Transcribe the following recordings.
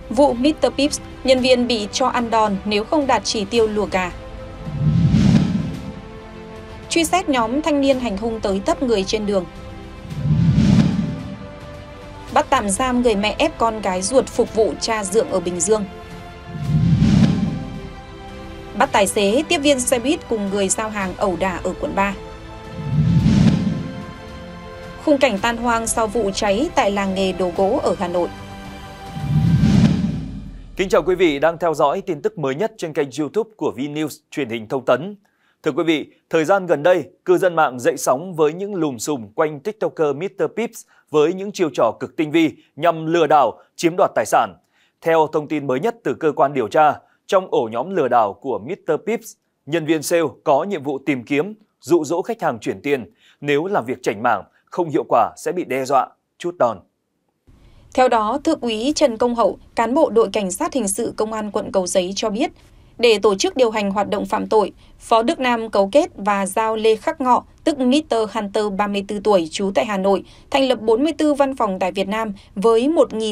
Vụ Mr. Pips, nhân viên bị cho ăn đòn nếu không đạt chỉ tiêu lùa gà. Truy xét nhóm thanh niên hành hung tới tấp người trên đường. Bắt tạm giam người mẹ ép con gái ruột phục vụ cha dượng ở Bình Dương. Bắt tài xế tiếp viên xe buýt cùng người giao hàng ẩu đả ở quận 3. Khung cảnh tan hoang sau vụ cháy tại làng nghề đồ gỗ ở Hà Nội. Kính chào quý vị đang theo dõi tin tức mới nhất trên kênh YouTube của VNews truyền hình thông tấn. Thưa quý vị, thời gian gần đây, cư dân mạng dậy sóng với những lùm xùm quanh TikToker Mr. Pips với những chiêu trò cực tinh vi nhằm lừa đảo, chiếm đoạt tài sản. Theo thông tin mới nhất từ cơ quan điều tra, trong ổ nhóm lừa đảo của Mr. Pips, nhân viên sale có nhiệm vụ tìm kiếm, dụ dỗ khách hàng chuyển tiền. Nếu làm việc chảnh mảng, không hiệu quả sẽ bị đe dọa, trút đòn. Theo đó, Thượng úy Trần Công Hậu, cán bộ đội cảnh sát hình sự công an quận Cầu Giấy cho biết, để tổ chức điều hành hoạt động phạm tội, Phó Đức Nam cấu kết và giao Lê Khắc Ngọ, tức Mr. Hunter 34 tuổi, trú tại Hà Nội, thành lập 44 văn phòng tại Việt Nam với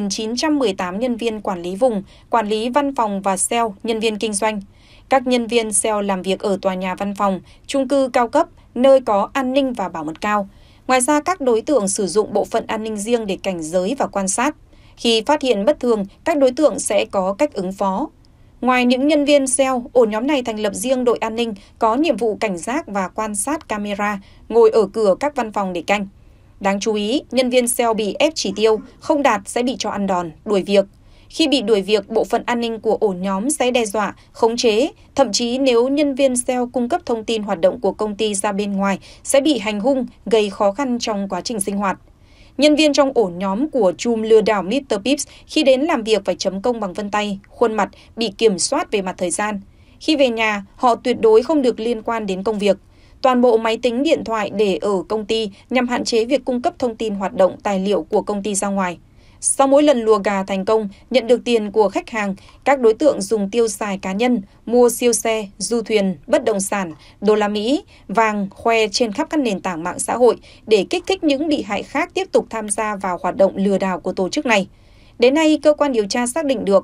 1.918 nhân viên quản lý vùng, quản lý văn phòng và sale, nhân viên kinh doanh. Các nhân viên sale làm việc ở tòa nhà văn phòng, chung cư cao cấp, nơi có an ninh và bảo mật cao. Ngoài ra, các đối tượng sử dụng bộ phận an ninh riêng để cảnh giới và quan sát. Khi phát hiện bất thường, các đối tượng sẽ có cách ứng phó. Ngoài những nhân viên sale, ổ nhóm này thành lập riêng đội an ninh có nhiệm vụ cảnh giác và quan sát camera, ngồi ở cửa các văn phòng để canh. Đáng chú ý, nhân viên sale bị ép chỉ tiêu, không đạt sẽ bị cho ăn đòn, đuổi việc. Khi bị đuổi việc, bộ phận an ninh của ổ nhóm sẽ đe dọa, khống chế, thậm chí nếu nhân viên sale cung cấp thông tin hoạt động của công ty ra bên ngoài sẽ bị hành hung, gây khó khăn trong quá trình sinh hoạt. Nhân viên trong ổ nhóm của trùm lừa đảo Mr. Pips khi đến làm việc phải chấm công bằng vân tay, khuôn mặt, bị kiểm soát về mặt thời gian. Khi về nhà, họ tuyệt đối không được liên quan đến công việc. Toàn bộ máy tính điện thoại để ở công ty nhằm hạn chế việc cung cấp thông tin hoạt động tài liệu của công ty ra ngoài. Sau mỗi lần lùa gà thành công, nhận được tiền của khách hàng, các đối tượng dùng tiêu xài cá nhân, mua siêu xe, du thuyền, bất động sản, đô la Mỹ, vàng, khoe trên khắp các nền tảng mạng xã hội để kích thích những bị hại khác tiếp tục tham gia vào hoạt động lừa đảo của tổ chức này. Đến nay, cơ quan điều tra xác định được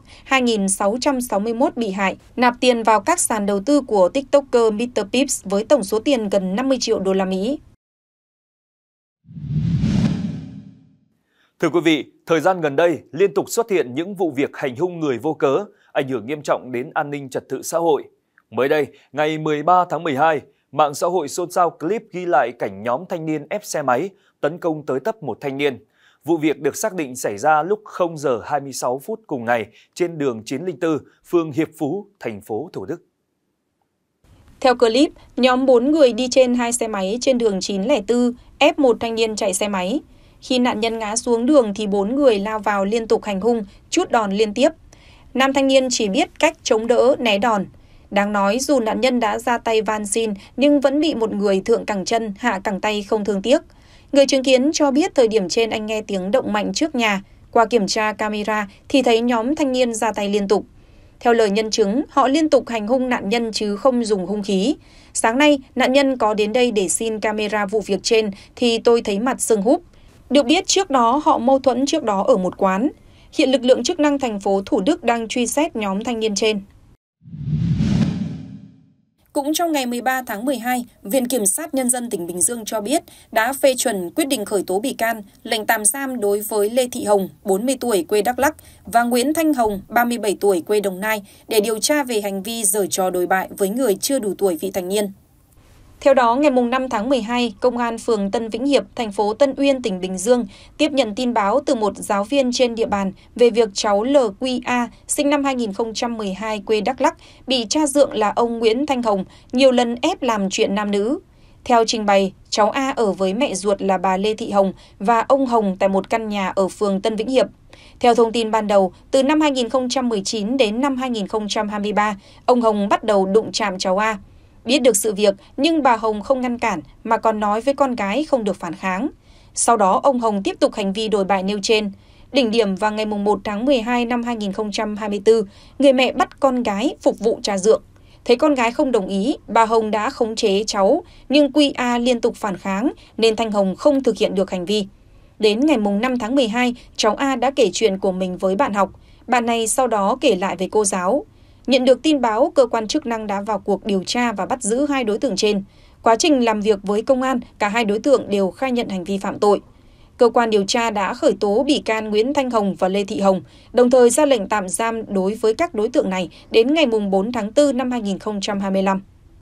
2.661 bị hại nạp tiền vào các sàn đầu tư của TikToker Mr. Pips với tổng số tiền gần 50 triệu đô la Mỹ. Thưa quý vị, thời gian gần đây liên tục xuất hiện những vụ việc hành hung người vô cớ, ảnh hưởng nghiêm trọng đến an ninh trật tự xã hội. Mới đây, ngày 13 tháng 12, mạng xã hội xôn xao clip ghi lại cảnh nhóm thanh niên ép xe máy tấn công tới tấp một thanh niên. Vụ việc được xác định xảy ra lúc 0 giờ 26 phút cùng ngày trên đường 904, phường Hiệp Phú, thành phố Thủ Đức. Theo clip, nhóm 4 người đi trên 2 xe máy trên đường 904 ép một thanh niên chạy xe máy. Khi nạn nhân ngã xuống đường thì 4 người lao vào liên tục hành hung, trút đòn liên tiếp. Nam thanh niên chỉ biết cách chống đỡ, né đòn. Đáng nói dù nạn nhân đã ra tay van xin nhưng vẫn bị một người thượng cẳng chân, hạ cẳng tay không thương tiếc. Người chứng kiến cho biết thời điểm trên anh nghe tiếng động mạnh trước nhà. Qua kiểm tra camera thì thấy nhóm thanh niên ra tay liên tục. Theo lời nhân chứng, họ liên tục hành hung nạn nhân chứ không dùng hung khí. Sáng nay, nạn nhân có đến đây để xin camera vụ việc trên thì tôi thấy mặt sưng húp. Được biết trước đó họ mâu thuẫn trước đó ở một quán. Hiện lực lượng chức năng thành phố Thủ Đức đang truy xét nhóm thanh niên trên. Cũng trong ngày 13 tháng 12, Viện Kiểm sát Nhân dân tỉnh Bình Dương cho biết đã phê chuẩn quyết định khởi tố bị can, lệnh tạm giam đối với Lê Thị Hồng, 40 tuổi quê Đắk Lắk và Nguyễn Thanh Hồng, 37 tuổi quê Đồng Nai để điều tra về hành vi giở trò đồi bại với người chưa đủ tuổi vị thành niên. Theo đó, ngày 5 tháng 12, Công an phường Tân Vĩnh Hiệp, thành phố Tân Uyên, tỉnh Bình Dương tiếp nhận tin báo từ một giáo viên trên địa bàn về việc cháu LQA, sinh năm 2012, quê Đắk Lắk, bị cha dượng là ông Nguyễn Thanh Hồng nhiều lần ép làm chuyện nam nữ. Theo trình bày, cháu A ở với mẹ ruột là bà Lê Thị Hồng và ông Hồng tại một căn nhà ở phường Tân Vĩnh Hiệp. Theo thông tin ban đầu, từ năm 2019 đến năm 2023, ông Hồng bắt đầu đụng chạm cháu A. Biết được sự việc nhưng bà Hồng không ngăn cản mà còn nói với con gái không được phản kháng. Sau đó ông Hồng tiếp tục hành vi đồi bại nêu trên. Đỉnh điểm vào ngày 1 tháng 12 năm 2024, người mẹ bắt con gái phục vụ cha dượng. Thấy con gái không đồng ý, bà Hồng đã khống chế cháu, nhưng QA liên tục phản kháng nên Thanh Hồng không thực hiện được hành vi. Đến ngày 5 tháng 12, cháu A đã kể chuyện của mình với bạn học. Bạn này sau đó kể lại với cô giáo. Nhận được tin báo, cơ quan chức năng đã vào cuộc điều tra và bắt giữ 2 đối tượng trên. Quá trình làm việc với công an, cả 2 đối tượng đều khai nhận hành vi phạm tội. Cơ quan điều tra đã khởi tố bị can Nguyễn Thanh Hồng và Lê Thị Hồng, đồng thời ra lệnh tạm giam đối với các đối tượng này đến ngày 4 tháng 4 năm 2025.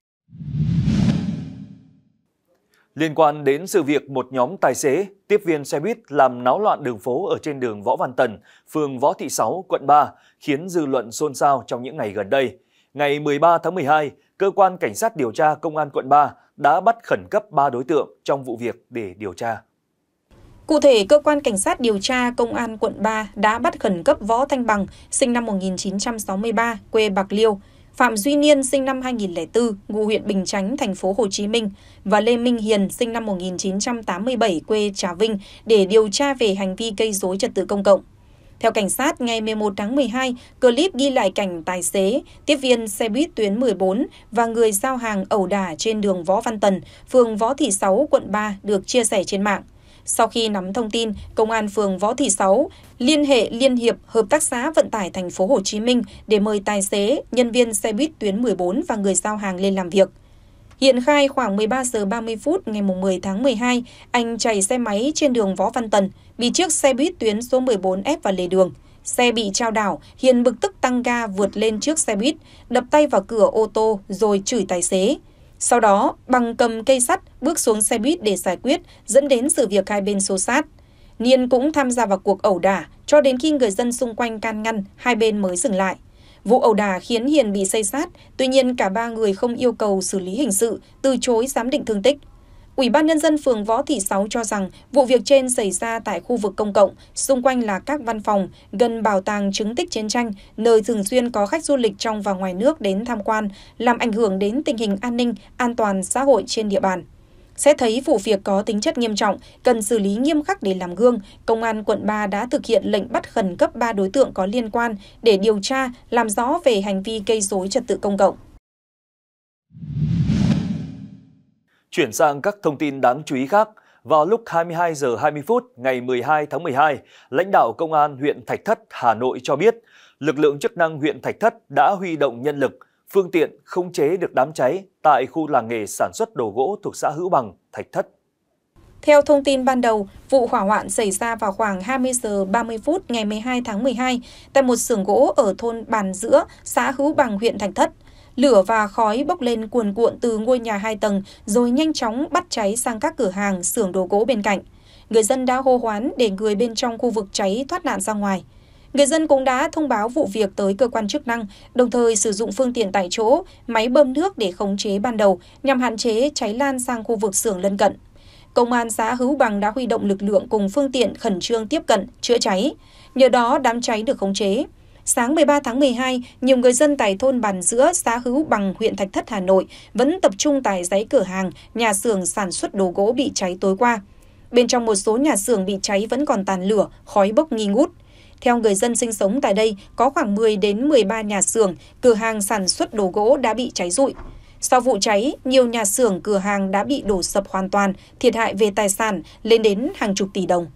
Liên quan đến sự việc một nhóm tài xế, tiếp viên xe buýt làm náo loạn đường phố ở trên đường Võ Văn Tần, phường Võ Thị Sáu, quận 3, khiến dư luận xôn xao trong những ngày gần đây. Ngày 13 tháng 12, Cơ quan Cảnh sát điều tra Công an quận 3 đã bắt khẩn cấp 3 đối tượng trong vụ việc để điều tra. Cụ thể, Cơ quan Cảnh sát điều tra Công an quận 3 đã bắt khẩn cấp Võ Thanh Bằng, sinh năm 1963, quê Bạc Liêu, Phạm Duy Niên, sinh năm 2004, ngụ huyện Bình Chánh, thành phố Hồ Chí Minh và Lê Minh Hiền, sinh năm 1987, quê Trà Vinh để điều tra về hành vi gây rối trật tự công cộng. Theo cảnh sát, ngày 11 tháng 12, clip ghi lại cảnh tài xế, tiếp viên xe buýt tuyến 14 và người giao hàng ẩu đả trên đường Võ Văn Tần, phường Võ Thị Sáu, quận 3 được chia sẻ trên mạng. Sau khi nắm thông tin, Công an phường Võ Thị Sáu liên hệ Liên hiệp Hợp tác xã Vận tải thành phố Hồ Chí Minh để mời tài xế, nhân viên xe buýt tuyến 14 và người giao hàng lên làm việc. Hiện khai khoảng 13 giờ 30 phút ngày 10 tháng 12, anh chạy xe máy trên đường Võ Văn Tần, bị chiếc xe buýt tuyến số 14 ép vào lề đường. Xe bị chao đảo, Hiền bực tức tăng ga vượt lên trước xe buýt, đập tay vào cửa ô tô rồi chửi tài xế. Sau đó, Bằng cầm cây sắt bước xuống xe buýt để giải quyết, dẫn đến sự việc hai bên xô xát. Niên cũng tham gia vào cuộc ẩu đả, cho đến khi người dân xung quanh can ngăn, hai bên mới dừng lại. Vụ ẩu đả khiến Hiền bị xây xát, tuy nhiên cả 3 người không yêu cầu xử lý hình sự, từ chối giám định thương tích. Ủy ban Nhân dân phường Võ Thị Sáu cho rằng vụ việc trên xảy ra tại khu vực công cộng, xung quanh là các văn phòng, gần bảo tàng chứng tích chiến tranh, nơi thường xuyên có khách du lịch trong và ngoài nước đến tham quan, làm ảnh hưởng đến tình hình an ninh, an toàn xã hội trên địa bàn. Xét thấy vụ việc có tính chất nghiêm trọng, cần xử lý nghiêm khắc để làm gương, Công an quận 3 đã thực hiện lệnh bắt khẩn cấp 3 đối tượng có liên quan để điều tra, làm rõ về hành vi gây rối trật tự công cộng. Chuyển sang các thông tin đáng chú ý khác, vào lúc 22 giờ 20 phút ngày 12 tháng 12, lãnh đạo Công an huyện Thạch Thất, Hà Nội cho biết, lực lượng chức năng huyện Thạch Thất đã huy động nhân lực, phương tiện khống chế được đám cháy tại khu làng nghề sản xuất đồ gỗ thuộc xã Hữu Bằng, Thạch Thất. Theo thông tin ban đầu, vụ hỏa hoạn xảy ra vào khoảng 20 giờ 30 phút ngày 12 tháng 12 tại một xưởng gỗ ở thôn Bàn Giữa, xã Hữu Bằng, huyện Thạch Thất. Lửa và khói bốc lên cuồn cuộn từ ngôi nhà 2 tầng rồi nhanh chóng bắt cháy sang các cửa hàng, xưởng đồ gỗ bên cạnh. Người dân đã hô hoán để người bên trong khu vực cháy thoát nạn ra ngoài. Người dân cũng đã thông báo vụ việc tới cơ quan chức năng, đồng thời sử dụng phương tiện tại chỗ, máy bơm nước để khống chế ban đầu nhằm hạn chế cháy lan sang khu vực xưởng lân cận. Công an xã Hữu Bằng đã huy động lực lượng cùng phương tiện khẩn trương tiếp cận, chữa cháy. Nhờ đó đám cháy được khống chế. Sáng 13 tháng 12, nhiều người dân tại thôn Bàn Giữa, xã Hữu Bằng, huyện Thạch Thất, Hà Nội vẫn tập trung tại dãy cửa hàng, nhà xưởng sản xuất đồ gỗ bị cháy tối qua. Bên trong một số nhà xưởng bị cháy vẫn còn tàn lửa, khói bốc nghi ngút. Theo người dân sinh sống tại đây, có khoảng 10 đến 13 nhà xưởng, cửa hàng sản xuất đồ gỗ đã bị cháy rụi. Sau vụ cháy, nhiều nhà xưởng, cửa hàng đã bị đổ sập hoàn toàn, thiệt hại về tài sản lên đến hàng chục tỷ đồng.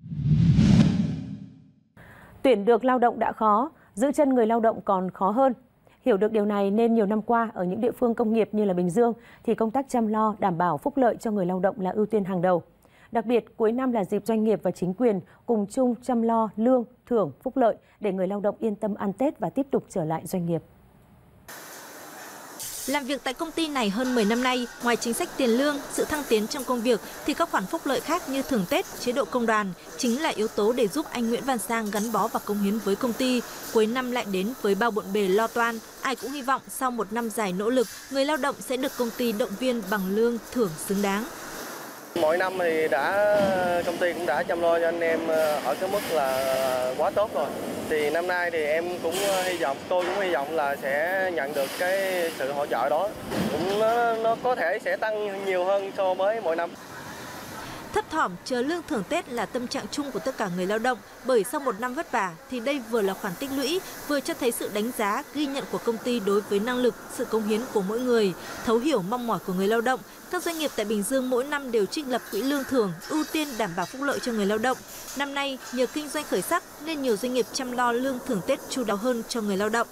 Tuyển được lao động đã khó, giữ chân người lao động còn khó hơn. Hiểu được điều này nên nhiều năm qua ở những địa phương công nghiệp như là Bình Dương thì công tác chăm lo đảm bảo phúc lợi cho người lao động là ưu tiên hàng đầu. Đặc biệt, cuối năm là dịp doanh nghiệp và chính quyền cùng chung chăm lo lương, thưởng, phúc lợi để người lao động yên tâm ăn Tết và tiếp tục trở lại doanh nghiệp. Làm việc tại công ty này hơn 10 năm nay, ngoài chính sách tiền lương, sự thăng tiến trong công việc thì các khoản phúc lợi khác như thưởng Tết, chế độ công đoàn chính là yếu tố để giúp anh Nguyễn Văn Sang gắn bó và cống hiến với công ty. Cuối năm lại đến với bao bộn bề lo toan, ai cũng hy vọng sau một năm dài nỗ lực, người lao động sẽ được công ty động viên bằng lương thưởng xứng đáng. Mỗi năm thì công ty cũng đã chăm lo cho anh em ở cái mức là quá tốt rồi. Thì năm nay thì em cũng tôi cũng hy vọng là sẽ nhận được cái sự hỗ trợ đó. Cũng nó có thể sẽ tăng nhiều hơn so với mỗi năm. Thấp thỏm chờ lương thưởng Tết là tâm trạng chung của tất cả người lao động, bởi sau một năm vất vả thì đây vừa là khoản tích lũy, vừa cho thấy sự đánh giá, ghi nhận của công ty đối với năng lực, sự cống hiến của mỗi người, thấu hiểu mong mỏi của người lao động. Các doanh nghiệp tại Bình Dương mỗi năm đều trích lập quỹ lương thưởng, ưu tiên đảm bảo phúc lợi cho người lao động. Năm nay, nhờ kinh doanh khởi sắc nên nhiều doanh nghiệp chăm lo lương thưởng Tết chu đáo hơn cho người lao động.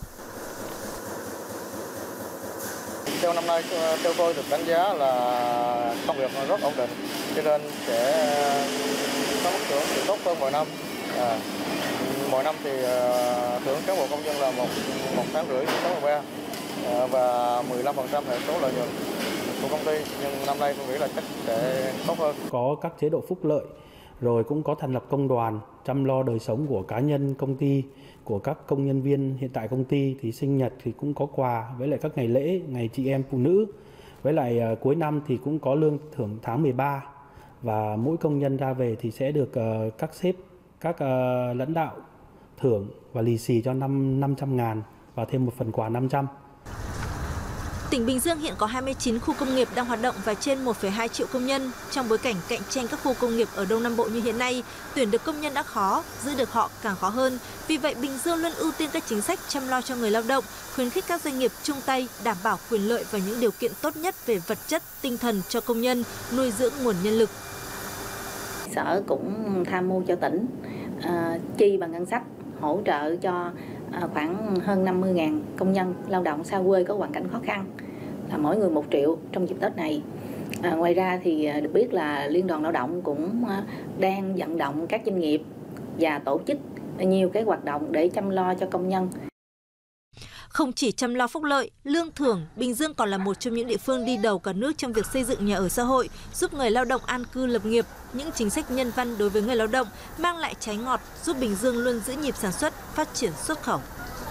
Theo năm nay, theo tôi được đánh giá là công việc rất ổn định, cho nên sẽ có mức thưởng tốt hơn mọi năm. Mỗi năm thì thưởng cán bộ công nhân là một tháng rưỡi số 13 và 15% hệ số lợi nhuận của công ty, nhưng năm nay tôi nghĩ là chắc sẽ tốt hơn. Có các chế độ phúc lợi, rồi cũng có thành lập công đoàn chăm lo đời sống của cá nhân công ty, của các công nhân viên hiện tại công ty, thì sinh nhật thì cũng có quà, với lại các ngày lễ, ngày chị em phụ nữ, với lại cuối năm thì cũng có lương thưởng tháng 13, và mỗi công nhân ra về thì sẽ được các sếp, các lãnh đạo thưởng và lì xì cho 500.000 và thêm một phần quà 500. Tỉnh Bình Dương hiện có 29 khu công nghiệp đang hoạt động và trên 1,2 triệu công nhân. Trong bối cảnh cạnh tranh các khu công nghiệp ở Đông Nam Bộ như hiện nay, tuyển được công nhân đã khó, giữ được họ càng khó hơn. Vì vậy, Bình Dương luôn ưu tiên các chính sách chăm lo cho người lao động, khuyến khích các doanh nghiệp chung tay đảm bảo quyền lợi và những điều kiện tốt nhất về vật chất, tinh thần cho công nhân, nuôi dưỡng nguồn nhân lực. Sở cũng tham mưu cho tỉnh chi bằng ngân sách hỗ trợ cho khoảng hơn 50.000 công nhân lao động xa quê có hoàn cảnh khó khăn, là mỗi người 1 triệu trong dịp Tết này. Ngoài ra thì được biết là Liên đoàn Lao động cũng đang vận động các doanh nghiệp và tổ chức nhiều cái hoạt động để chăm lo cho công nhân. Không chỉ chăm lo phúc lợi, lương thưởng, Bình Dương còn là một trong những địa phương đi đầu cả nước trong việc xây dựng nhà ở xã hội, giúp người lao động an cư lập nghiệp. Những chính sách nhân văn đối với người lao động mang lại trái ngọt, giúp Bình Dương luôn giữ nhịp sản xuất, phát triển xuất khẩu.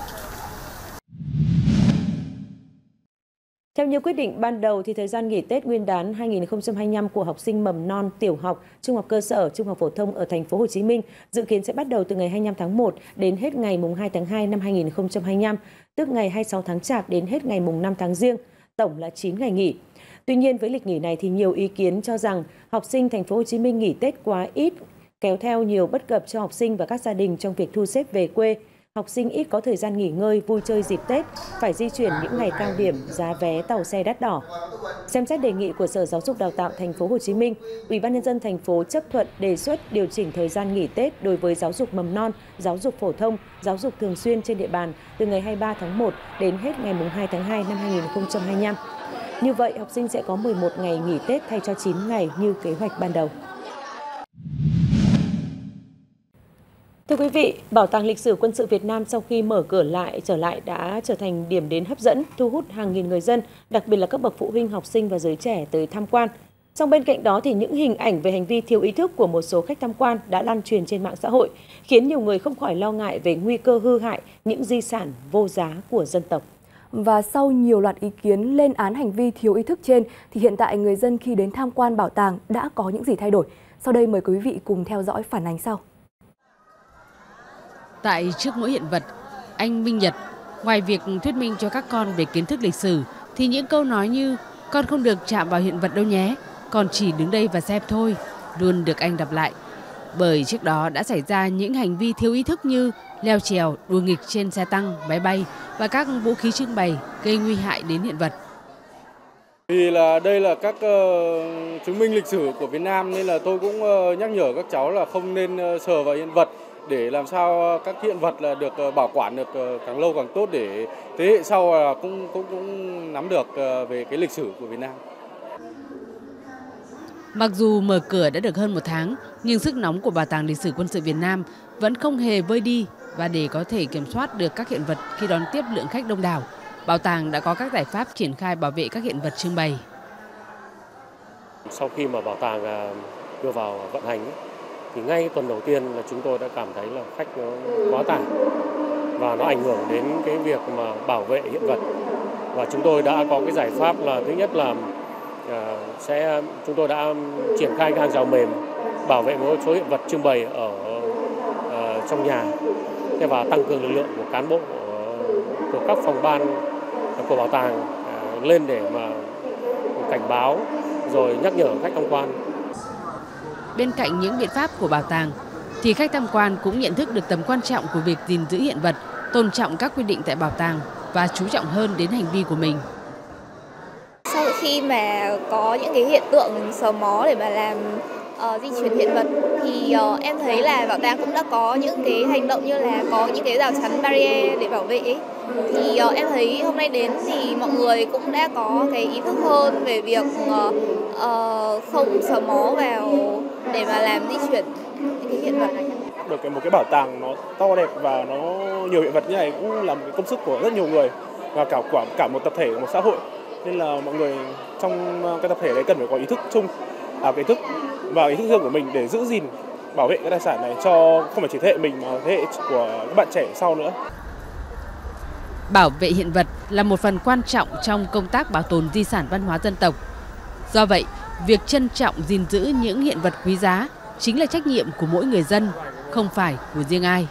Theo như quyết định ban đầu, thì thời gian nghỉ Tết Nguyên đán 2025 của học sinh mầm non, tiểu học, trung học cơ sở, trung học phổ thông ở thành phố Hồ Chí Minh dự kiến sẽ bắt đầu từ ngày 25 tháng 1 đến hết ngày 2 tháng 2 năm 2025, tức ngày 26 tháng Chạp đến hết ngày 5 tháng Giêng, tổng là 9 ngày nghỉ. Tuy nhiên, với lịch nghỉ này thì nhiều ý kiến cho rằng học sinh thành phố Hồ Chí Minh nghỉ Tết quá ít, kéo theo nhiều bất cập cho học sinh và các gia đình trong việc thu xếp về quê. Học sinh ít có thời gian nghỉ ngơi, vui chơi dịp Tết, phải di chuyển những ngày cao điểm, giá vé tàu xe đắt đỏ. Xem xét đề nghị của Sở Giáo dục Đào tạo thành phố Hồ Chí Minh, Ủy ban nhân dân thành phố chấp thuận đề xuất điều chỉnh thời gian nghỉ Tết đối với giáo dục mầm non, giáo dục phổ thông, giáo dục thường xuyên trên địa bàn từ ngày 23 tháng 1 đến hết ngày 2 tháng 2 năm 2025. Như vậy, học sinh sẽ có 11 ngày nghỉ Tết thay cho 9 ngày như kế hoạch ban đầu. Thưa quý vị, Bảo tàng Lịch sử Quân sự Việt Nam sau khi mở cửa trở lại đã trở thành điểm đến hấp dẫn, thu hút hàng nghìn người dân, đặc biệt là các bậc phụ huynh, học sinh và giới trẻ tới tham quan. Song bên cạnh đó thì những hình ảnh về hành vi thiếu ý thức của một số khách tham quan đã lan truyền trên mạng xã hội, khiến nhiều người không khỏi lo ngại về nguy cơ hư hại những di sản vô giá của dân tộc. Và sau nhiều loạt ý kiến lên án hành vi thiếu ý thức trên, thì hiện tại người dân khi đến tham quan bảo tàng đã có những gì thay đổi? Sau đây mời quý vị cùng theo dõi phản ánh sau. Tại trước mỗi hiện vật, anh Minh Nhật, ngoài việc thuyết minh cho các con về kiến thức lịch sử, thì những câu nói như "con không được chạm vào hiện vật đâu nhé, con chỉ đứng đây và xem thôi" luôn được anh đọc lại. Bởi trước đó đã xảy ra những hành vi thiếu ý thức như leo trèo, đùa nghịch trên xe tăng, máy bay và các vũ khí trưng bày gây nguy hại đến hiện vật. Vì là đây là các chứng minh lịch sử của Việt Nam nên là tôi cũng nhắc nhở các cháu là không nên sờ vào hiện vật, để làm sao các hiện vật là được bảo quản được càng lâu càng tốt, để thế hệ sau cũng nắm được về cái lịch sử của Việt Nam. Mặc dù mở cửa đã được hơn 1 tháng, nhưng sức nóng của Bảo tàng Lịch sử Quân sự Việt Nam vẫn không hề vơi đi, và để có thể kiểm soát được các hiện vật khi đón tiếp lượng khách đông đảo, bảo tàng đã có các giải pháp triển khai bảo vệ các hiện vật trưng bày. Sau khi mà bảo tàng đưa vào vận hành thì ngay tuần đầu tiên là chúng tôi đã cảm thấy là khách nó quá tải và nó ảnh hưởng đến cái việc mà bảo vệ hiện vật. Và chúng tôi đã có cái giải pháp là thứ nhất là chúng tôi đã triển khai hàng rào mềm bảo vệ một số hiện vật trưng bày ở trong nhà, và tăng cường lực lượng của cán bộ của các phòng ban của bảo tàng lên để mà cảnh báo rồi nhắc nhở khách tham quan. bên cạnh những biện pháp của bảo tàng, thì khách tham quan cũng nhận thức được tầm quan trọng của việc gìn giữ hiện vật, tôn trọng các quy định tại bảo tàng và chú trọng hơn đến hành vi của mình. Sau khi mà có những cái hiện tượng sờ mó để mà làm di chuyển hiện vật thì em thấy là bảo tàng cũng đã có những cái hành động như là có những cái rào chắn barrier để bảo vệ ấy. Thì em thấy hôm nay đến thì mọi người cũng đã có cái ý thức hơn về việc không sờ mó vào để mà làm di chuyển những cái hiện vật này. Được một cái bảo tàng nó to đẹp và nó nhiều hiện vật như này cũng là một cái công sức của rất nhiều người và cả một tập thể, một xã hội, nên là mọi người trong cái tập thể đấy cần phải có ý thức chung, cái ý thức và ý thức riêng của mình để giữ gìn bảo vệ cái tài sản này cho không phải chỉ thế hệ mình mà thế hệ của các bạn trẻ sau nữa. Bảo vệ hiện vật là một phần quan trọng trong công tác bảo tồn di sản văn hóa dân tộc. Do vậy, việc trân trọng gìn giữ những hiện vật quý giá chính là trách nhiệm của mỗi người dân, không phải của riêng ai.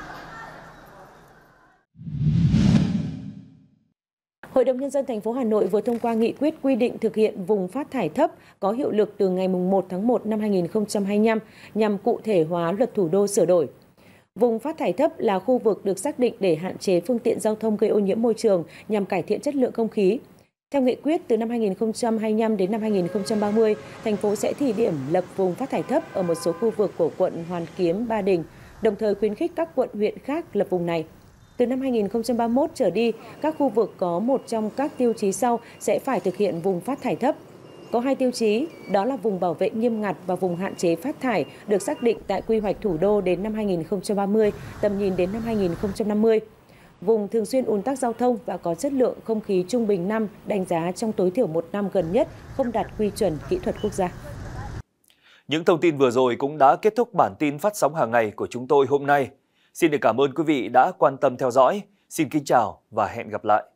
Hội đồng Nhân dân thành phố Hà Nội vừa thông qua nghị quyết quy định thực hiện vùng phát thải thấp có hiệu lực từ ngày 1 tháng 1 năm 2025 nhằm cụ thể hóa luật thủ đô sửa đổi. Vùng phát thải thấp là khu vực được xác định để hạn chế phương tiện giao thông gây ô nhiễm môi trường nhằm cải thiện chất lượng không khí. Theo nghị quyết, từ năm 2025 đến năm 2030, thành phố sẽ thí điểm lập vùng phát thải thấp ở một số khu vực của quận Hoàn Kiếm, Ba Đình, đồng thời khuyến khích các quận huyện khác lập vùng này. Từ năm 2031 trở đi, các khu vực có một trong các tiêu chí sau sẽ phải thực hiện vùng phát thải thấp. Có 2 tiêu chí, đó là vùng bảo vệ nghiêm ngặt và vùng hạn chế phát thải được xác định tại quy hoạch thủ đô đến năm 2030, tầm nhìn đến năm 2050. Vùng thường xuyên ùn tắc giao thông và có chất lượng không khí trung bình năm đánh giá trong tối thiểu 1 năm gần nhất không đạt quy chuẩn kỹ thuật quốc gia. Những thông tin vừa rồi cũng đã kết thúc bản tin phát sóng hàng ngày của chúng tôi hôm nay. Xin được cảm ơn quý vị đã quan tâm theo dõi. Xin kính chào và hẹn gặp lại.